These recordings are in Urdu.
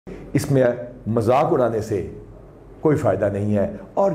اس میں مذاق اڑانے سے کوئی فائدہ نہیں ہے، اور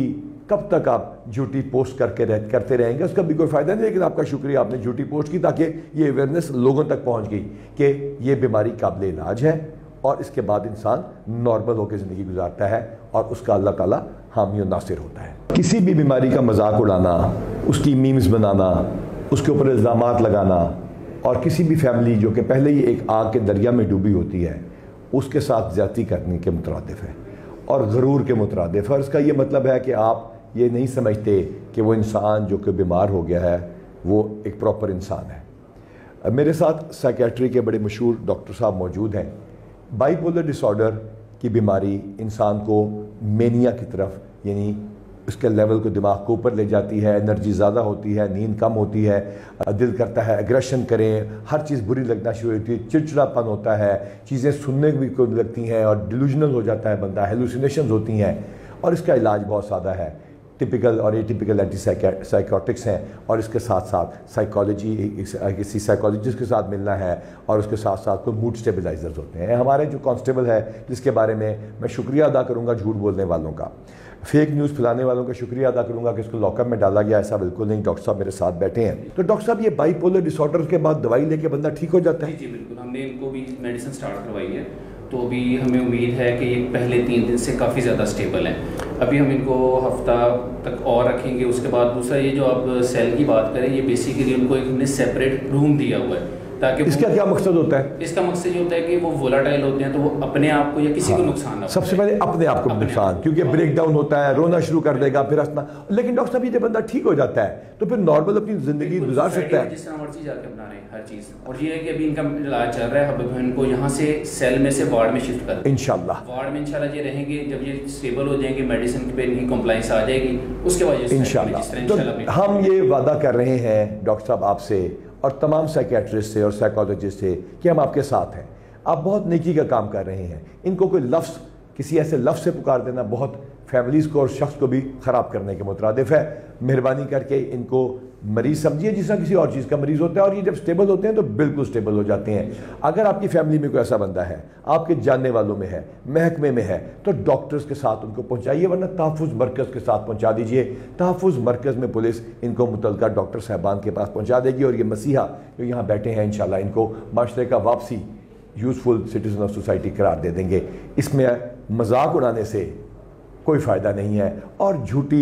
کب تک آپ جھوٹی پوسٹ کرتے رہیں گے اس کا بھی کوئی فائدہ نہیں، لیکن آپ کا شکریہ آپ نے جھوٹی پوسٹ کی تاکہ یہ اویئرنیس لوگوں تک پہنچ گئی کہ یہ بیماری قابل علاج ہے، اور اس کے بعد انسان نارمل ہو کے زندگی گزارتا ہے اور اس کا اللہ تعالیٰ حامی و ناصر ہوتا ہے۔ کسی بھی بیماری کا مذاق اڑانا، اس کی میمز بنانا، اس کے اوپر الزامات لگانا، اور کسی بھی فیملی جو کہ پہلے ہی ایک آگ کے دریا میں ڈوبی ہوتی ہے اس کے ساتھ زیادتی کرنے کے مترادف ہے اور غرور کے مترادف ہے، اور اس کا یہ مطلب ہے کہ آپ یہ نہیں سمجھتے کہ وہ انسان جو کہ بیمار ہو گیا ہے وہ ایک پراپر انسان ہے۔ میرے ساتھ سائیکیٹری کے بڑے مشہور ڈاکٹر صاحب موجود ہیں۔ بائی پولر ڈس آرڈر کی بیماری انسان کو مینیا کی طرف، یعنی اس کے لیول کو دماغ کو اوپر لے جاتی ہے، انرجی زیادہ ہوتی ہے، نیند کم ہوتی ہے، دل کرتا ہے ایگریشن کریں، ہر چیز بری لگنا شروع ہوتی ہے، چڑچڑا پن ہوتا ہے، چیزیں سننے بھی کو لگتی ہیں اور ڈیلوژنل ہو جاتا ہے بندہ، ہیلوسینیشنز ہوتی ہیں، اور اس کا علاج بہت سادہ ہے، ٹپیکل اور اے ٹپیکل اینٹی سائیکوٹکس ہیں، اور اس کے ساتھ ساتھ سائیکالوجی، کسی سائیکالوجسٹ کے ساتھ ملنا ہے، اور اس کے ساتھ ساتھ کوئی موڈ سٹیبلائزرز ہوتے ہیں۔ ہمارے جو کانسٹیبل ہے جس کے بارے میں شکریہ ادا کروں گا جھوٹ بولنے والوں کا، فیک نیوز پھیلانے والوں کا شکریہ ادا کروں گا کہ اس کو لاک اپ میں ڈالا گیا، ایسا بالکل نہیں۔ ڈاکٹر صاحب میرے ساتھ بیٹھے ہیں، تو ڈاکٹر صاحب یہ بائی پولر ڈس آرڈر کے بعد دوائی لے کے بندہ ٹھیک ہو جاتا ہے؟ جی بالکل، ہم نے ان کو بھی میڈیسن سٹارٹ کروائی ہے، تو ابھی ہمیں امید ہے کہ یہ پہلے 3 دن سے کافی زیادہ سٹیبل ہیں۔ ابھی ہم ان کو ہفتہ تک اور رکھیں گے۔ اس کے بعد دوسرا یہ جو آپ سیل کی بات کریں، یہ بیسیکلی ان کو ایک ہم نے سیپریٹ روم دیا ہوا ہے تاکہ اس کا کیا مقصد ہوتا ہے؟ اس کا مقصد یہ ہوتا ہے کہ وہ وولاٹائل ہوتے ہیں تو وہ اپنے آپ کو یا کسی کو نقصان نہ ہو۔ سب سے پہلے اپنے آپ کو نقصان، کیونکہ بریک ڈاؤن ہوتا ہے، رونا شروع کر دے گا، پھر ہنسنا۔ لیکن ڈاکٹر صاحب یہ جب بندہ ٹھیک ہو جاتا ہے تو پھر نارمل اپنی زندگی گزار سکتا ہے، جس طرح مرضی جا کے اپنا رہے ہر چیز۔ اور یہ ہے کہ ابھی ان کا علاج چل رہا ہے، اب ان کو یہاں سے سیل میں سے وارڈ میں شفٹ کر دیں انشاءاللہ۔ وارڈ میں انشاءاللہ یہ رہیں گے، جب یہ اسٹیبل ہو جائیں گے، میڈیسن پہ ان کی کمپلائنس آ جائے گی، اس کے بعد انشاءاللہ۔ تو ہم یہ وعدہ کر رہے ہیں ڈاکٹر صاحب آپ سے اور تمام سائیکیٹرسٹ سے اور سائیکالوجسٹ سے کہ ہم آپ کے ساتھ ہیں۔ آپ بہت نیکی کا کام کر رہے ہیں۔ ان کو کوئی لفظ، کسی ایسے لفظ سے پکار دینا بہت فیملیز کو اور شخص کو بھی خراب کرنے کے مترادف ہے۔ مہربانی کر کے ان کو مریض سمجھیے جس طرح کسی اور چیز کا مریض ہوتا ہے، اور یہ جب سٹیبل ہوتے ہیں تو بالکل سٹیبل ہو جاتے ہیں۔ اگر آپ کی فیملی میں کوئی ایسا بندہ ہے، آپ کے جاننے والوں میں ہے، محکمے میں ہے، تو ڈاکٹرز کے ساتھ ان کو پہنچائیے، ورنہ تحفظ مرکز کے ساتھ پہنچا دیجئے۔ تحفظ مرکز میں پولیس ان کو متعلقہ ڈاکٹر صاحبان کے پاس پہنچا دے گی، اور یہ مسیحا جو یہاں بیٹھے ہیں انشاءاللہ ان کو معاشرے کا واپسی یوزفل سٹیزن آف سوسائٹی قرار دے دیں گے۔ اس میں مذاق اڑانے سے کوئی فائدہ نہیں ہے، اور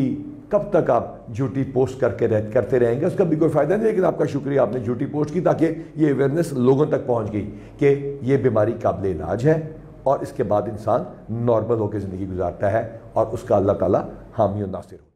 کب تک آپ جھوٹی پوسٹ کرتے رہیں گے اس کا بھی کوئی فائدہ نہیں، لیکن آپ کا شکریہ آپ نے جھوٹی پوسٹ کی تاکہ یہ اویئرنیس لوگوں تک پہنچ گئی کہ یہ بیماری قابل علاج ہے، اور اس کے بعد انسان نارمل ہو کے زندگی گزارتا ہے اور اس کا اللہ تعالیٰ حامی و ناصر ہو۔